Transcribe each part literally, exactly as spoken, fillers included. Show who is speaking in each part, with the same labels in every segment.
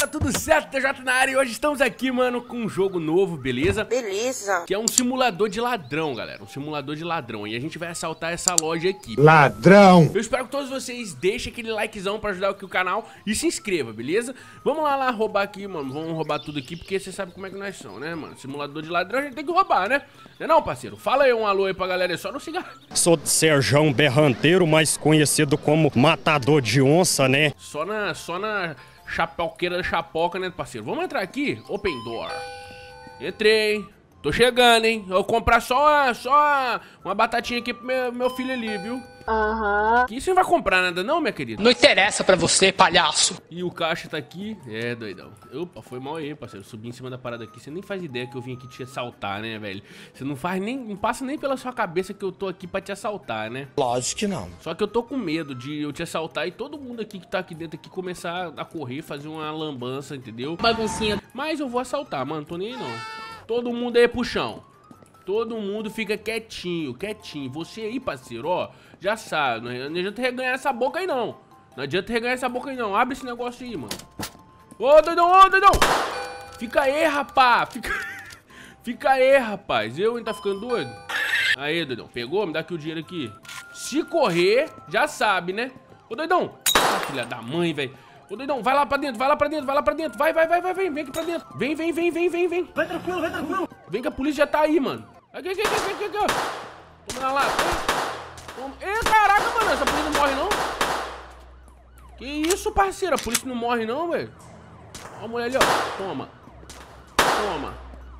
Speaker 1: tudo certo? T J na área e hoje estamos aqui, mano, com um jogo novo, beleza?
Speaker 2: Beleza.
Speaker 1: Que é um simulador de ladrão, galera. Um simulador de ladrão. E a gente vai assaltar essa loja aqui.
Speaker 3: Ladrão!
Speaker 1: Eu espero que todos vocês deixem aquele likezão pra ajudar aqui o canal e se inscreva, beleza? Vamos lá, lá roubar aqui, mano. Vamos roubar tudo aqui, porque você sabe como é que nós somos, né, mano? Simulador de ladrão a gente tem que roubar, né? Não é não, parceiro? Fala aí um alô aí pra galera, é só no cigarro.
Speaker 4: Sou Serjão Berranteiro, mais conhecido como Matador de Onça, né?
Speaker 1: Só na... Só na... Chapauqueira da chapoca, né, parceiro? Vamos entrar aqui? Open door. Entrei. Tô chegando, hein? Eu vou comprar só, só uma batatinha aqui pro meu, meu filho ali, viu?
Speaker 2: Aham.
Speaker 1: Que isso não vai comprar nada não, minha querida?
Speaker 5: Não interessa pra você, palhaço.
Speaker 1: E o caixa tá aqui. É, doidão. Opa, foi mal aí, parceiro. Subi em cima da parada aqui. Você nem faz ideia que eu vim aqui te assaltar, né, velho? Você não faz nem... Não passa nem pela sua cabeça que eu tô aqui pra te assaltar, né?
Speaker 5: Lógico que não.
Speaker 1: Só que eu tô com medo de eu te assaltar e todo mundo aqui que tá aqui dentro aqui começar a correr, fazer uma lambança, entendeu?
Speaker 5: Baguncinha.
Speaker 1: Mas eu vou assaltar, mano. Tô nem aí, não. Todo mundo aí pro chão. Todo mundo fica quietinho, quietinho. Você aí, parceiro, ó, já sabe. Não adianta reganhar essa boca aí, não. Não adianta reganhar essa boca aí, não. Abre esse negócio aí, mano. Ô, doidão, ô, doidão. Fica aí, rapá. Fica... Fica aí, rapaz. Eu, hein, tá ficando doido? Aí, doidão. Pegou? Me dá aqui o dinheiro aqui. Se correr, já sabe, né? Ô, doidão. Ah, filha da mãe, velho. Ô, doidão, vai lá pra dentro, vai lá pra dentro, vai lá pra dentro. Vai, vai, vai, vai, vem, vem aqui pra dentro. Vem, vem, vem, vem, vem, vem. Vai tranquilo, vai tranquilo. Vem que a polícia já tá aí, mano. Aqui, aqui, aqui, aqui, aqui, ó. Toma na lata. Toma. Ê, caraca, mano, essa polícia não morre, não? Que isso, parceiro? A polícia não morre, não, velho? Ó a mulher ali, ó. Toma. Toma.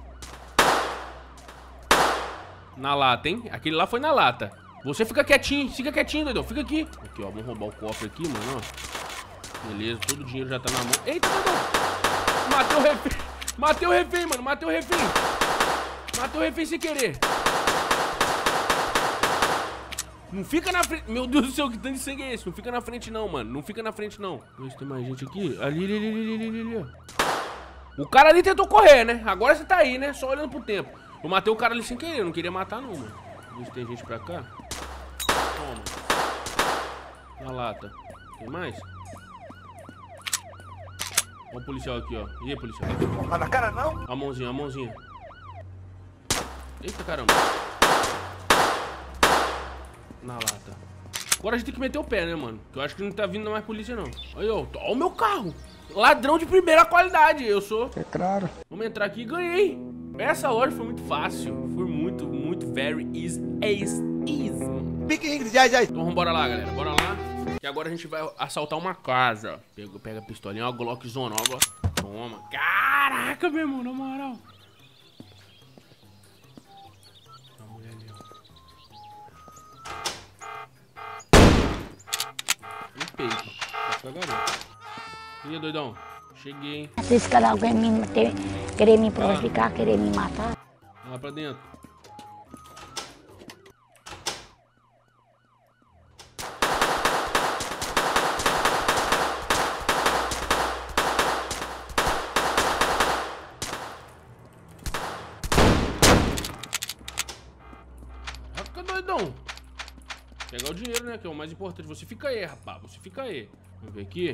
Speaker 1: Na lata, hein? Aquele lá foi na lata. Você fica quietinho, fica quietinho, doidão. Fica aqui. Aqui, ó, vamos roubar o cofre aqui, mano, ó. Beleza, todo o dinheiro já tá na mão. Eita, doidão. Matei o refém. Matei o refém, mano. Matei o refém. Matei o refém sem querer. Não fica na frente. Meu Deus do céu, que tanto de sangue é esse? Não fica na frente não, mano. Não fica na frente não. Vê se tem mais gente aqui. Ali, ali, ali, ali, ali, ali, ó. O cara ali tentou correr, né? Agora você tá aí, né? Só olhando pro tempo. Eu matei o cara ali sem querer. Eu não queria matar não, mano. Vê se tem gente pra cá. Toma. Na lata. Tem mais? Olha o policial aqui, ó. E aí, policial?
Speaker 3: Tá na cara, não?
Speaker 1: A mãozinha, a mãozinha. Eita, caramba. Na lata. Agora a gente tem que meter o pé, né, mano? Que eu acho que não tá vindo mais polícia, não. Olha, ó. Olha o meu carro. Ladrão de primeira qualidade. Eu sou.
Speaker 3: É claro.
Speaker 1: Vamos entrar aqui e ganhei. Essa loja foi muito fácil. Foi muito, muito very easy. Easy, easy.
Speaker 3: Pique, Ingrid, já, já.
Speaker 1: Então vambora lá, galera. Bora lá. E agora a gente vai assaltar uma casa. Pega, pega a pistolinha, ó, Glock zona, ó, Glock. Toma. Caraca, meu irmão, na moral. A mulher ali, ó. No peito. Tá garoto. E aí, doidão? Cheguei, hein?
Speaker 6: Se esse cara alguém me ter, querer me prejudicar, ah. querer me matar.
Speaker 1: Vai lá pra dentro. Fica doidão. Pegar o dinheiro, né? Que é o mais importante. Você fica aí, rapaz. Você fica aí. Vamos ver aqui.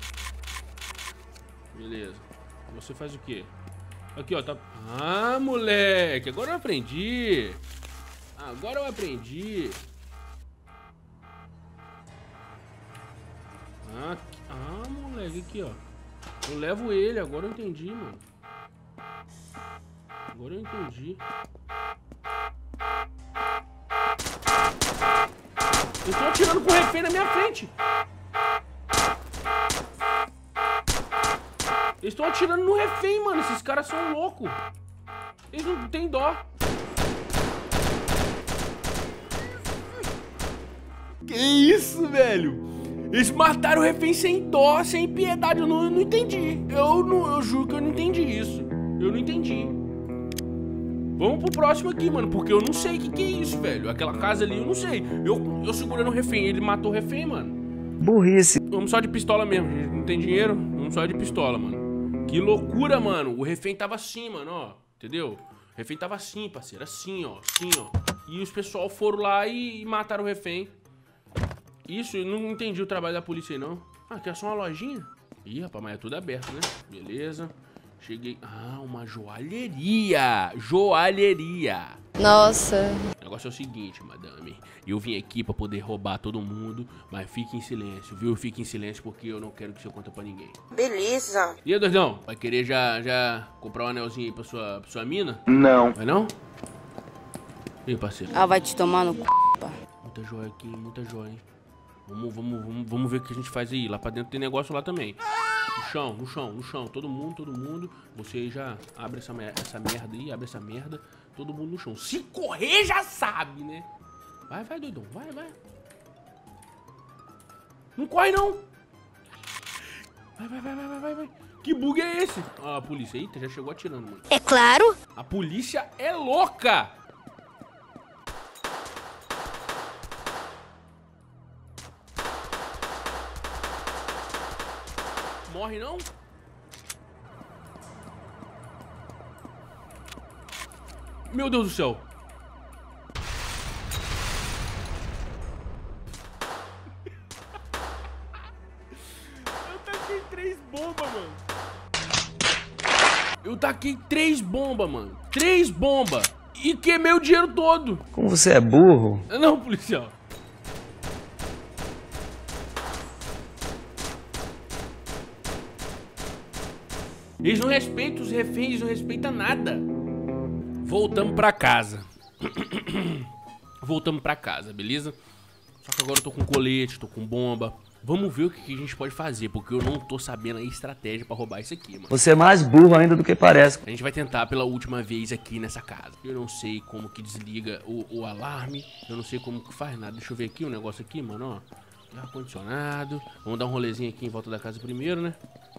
Speaker 1: Beleza. Você faz o quê? Aqui, ó. Tá... Ah, moleque. Agora eu aprendi. Agora eu aprendi. Ah, ah, moleque. Aqui, ó. Eu levo ele. Agora eu entendi, mano. Agora eu entendi. Eu tô atirando com o refém na minha frente. Eles estão atirando no refém, mano. Esses caras são loucos. Eles não tem dó. Que isso, velho? Eles mataram o refém sem dó, sem piedade. Eu não, eu não entendi. Eu, não, eu juro que eu não entendi isso. Eu não entendi. Vamos pro próximo aqui, mano, porque eu não sei o que, que é isso, velho. Aquela casa ali, eu não sei. Eu, eu segurando o refém, ele matou o refém, mano.
Speaker 3: Burrice.
Speaker 1: Vamos só de pistola mesmo, não tem dinheiro? Vamos só de pistola, mano. Que loucura, mano. O refém tava assim, mano, ó. Entendeu? O refém tava assim, parceiro, assim, ó. Assim, ó. E os pessoal foram lá e, e mataram o refém. Isso, eu não entendi o trabalho da polícia aí, não. Ah, aqui é só uma lojinha? Ih, rapaz, mas é tudo aberto, né? Beleza. Cheguei... Ah, uma joalheria. Joalheria.
Speaker 2: Nossa.
Speaker 1: O negócio é o seguinte, madame. Eu vim aqui pra poder roubar todo mundo, mas fique em silêncio, viu? Fique em silêncio porque eu não quero que você conte pra ninguém.
Speaker 7: Beleza.
Speaker 1: E aí, doidão? Vai querer já, já comprar um anelzinho aí pra sua, pra sua mina?
Speaker 3: Não.
Speaker 1: Vai não? E aí, parceiro?
Speaker 2: Ah, vai te tomar no c...
Speaker 1: Muita joia aqui, muita joia, hein? Vamos, vamos, vamos, vamos ver o que a gente faz aí. Lá pra dentro tem negócio lá também. No chão, no chão, no chão. Todo mundo, todo mundo. Você aí já abre essa, essa merda aí, abre essa merda. Todo mundo no chão. Se correr, já sabe, né? Vai, vai, doidão. Vai, vai. Não corre, não. Vai, vai, vai, vai, vai, vai. Que bug é esse? Ah, a polícia. Eita, já chegou atirando, mano.
Speaker 6: É claro.
Speaker 1: A polícia é louca. Morre, não? Meu Deus do céu. Eu taquei três bombas, mano. Eu taquei três bombas, mano. Três bombas. E queimei o dinheiro todo.
Speaker 3: Como você é burro?
Speaker 1: Não, policial. Eles não respeitam os reféns, não respeitam nada. Voltamos pra casa. Voltamos pra casa, beleza? Só que agora eu tô com colete, tô com bomba. Vamos ver o que a gente pode fazer, porque eu não tô sabendo a estratégia pra roubar isso aqui, mano.
Speaker 3: Você é mais burro ainda do que parece.
Speaker 1: A gente vai tentar pela última vez aqui nessa casa. Eu não sei como que desliga o, o alarme. Eu não sei como que faz nada. Deixa eu ver aqui o um negócio aqui, mano, ó. Ar-condicionado. Vamos dar um rolezinho aqui em volta da casa primeiro, né?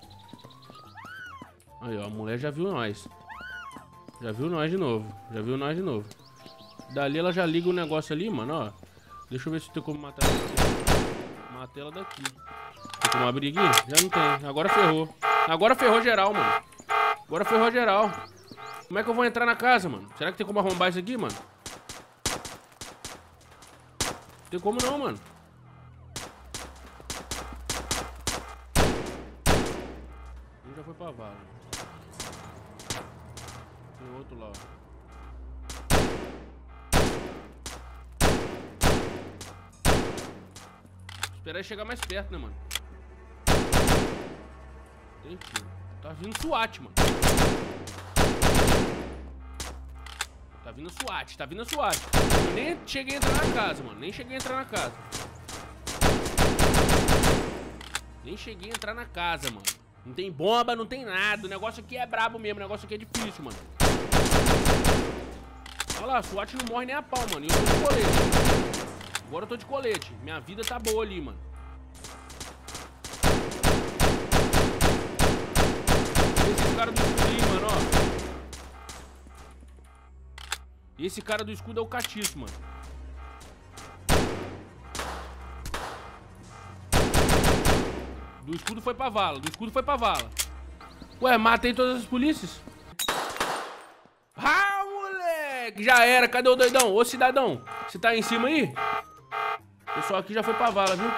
Speaker 1: Aí, ó, a mulher já viu nós. Já viu nós de novo. Já viu nós de novo. Dali ela já liga o negócio ali, mano, ó. Deixa eu ver se tem como matar ela aqui. Matei ela daqui. Tem como abrir aqui? Já não tem. Agora ferrou. Agora ferrou geral, mano. Agora ferrou geral. Como é que eu vou entrar na casa, mano? Será que tem como arrombar isso aqui, mano? Não tem como não, mano. Um já foi pra vala. Tem outro lá, ó. Esperar ele chegar mais perto, né, mano? Tem tiro. Tá vindo SWAT, mano. Tá vindo SWAT, tá vindo SWAT. Eu nem cheguei a entrar na casa, mano. Nem cheguei a entrar na casa. Nem cheguei a entrar na casa, mano. Não tem bomba, não tem nada. O negócio aqui é brabo mesmo. O negócio aqui é difícil, mano. Olha lá, SWAT não morre nem a pau, mano. E eu tô de colete. Agora eu tô de colete. Minha vida tá boa ali, mano. Esse cara do escudo aí, mano, ó. Esse cara do escudo é o catiço, mano. Do escudo foi pra vala. Do escudo foi pra vala. Ué, matei todas as polícias? Ah, moleque! Já era. Cadê o doidão? Ô, cidadão. Você tá aí em cima aí? O pessoal aqui já foi pra vala, viu?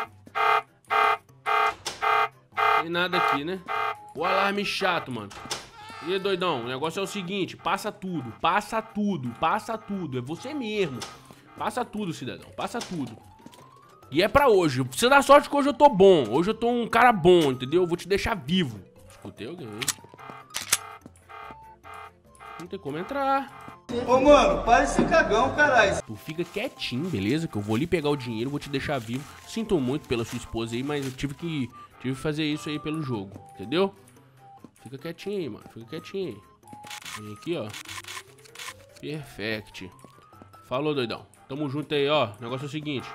Speaker 1: Tem nada aqui, né? O alarme chato, mano. E aí, doidão, o negócio é o seguinte. Passa tudo, passa tudo, passa tudo. É você mesmo. Passa tudo, cidadão, passa tudo. E é pra hoje. Você dá sorte que hoje eu tô bom. Hoje eu tô um cara bom, entendeu? Eu vou te deixar vivo. Escutei alguém. Não tem como entrar.
Speaker 3: Ô, mano, para esse cagão, caralho.
Speaker 1: Tu fica quietinho, beleza? Que eu vou ali pegar o dinheiro, vou te deixar vivo. Sinto muito pela sua esposa aí, mas eu tive que, tive que fazer isso aí pelo jogo, entendeu? Fica quietinho aí, mano. Fica quietinho aí. Vem aqui, ó. Perfect. Falou, doidão. Tamo junto aí, ó. O negócio é o seguinte.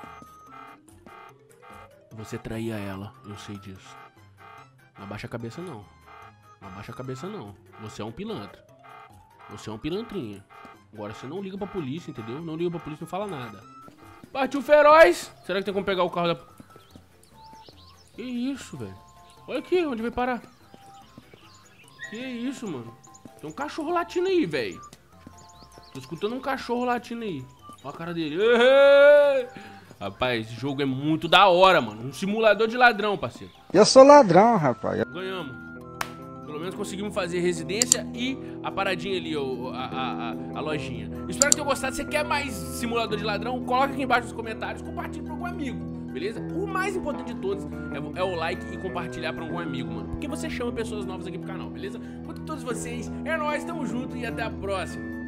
Speaker 1: Você traía ela, eu sei disso. Não abaixa a cabeça, não. Não abaixa a cabeça, não. Você é um pilantra. Você é um pilantrinha. Agora você não liga pra polícia, entendeu? Não liga pra polícia, não fala nada. Partiu feroz! Será que tem como pegar o carro da... Que isso, velho? Olha aqui, onde vai parar? Que isso, mano? Tem um cachorro latindo aí, velho. Tô escutando um cachorro latindo aí. Olha a cara dele. Rapaz, esse jogo é muito da hora, mano. Um simulador de ladrão, parceiro.
Speaker 2: Eu sou ladrão, rapaz.
Speaker 1: Ganhamos. Pelo menos conseguimos fazer residência e a paradinha ali, ó, a, a, a, a lojinha. Espero que tenham gostado. Se você quer mais simulador de ladrão, coloca aqui embaixo nos comentários, compartilhe pra algum amigo, beleza? O mais importante de todos é, é o like e compartilhar pra algum amigo, mano. Porque você chama pessoas novas aqui pro canal, beleza? Quanto a todos vocês, é nóis, tamo junto e até a próxima.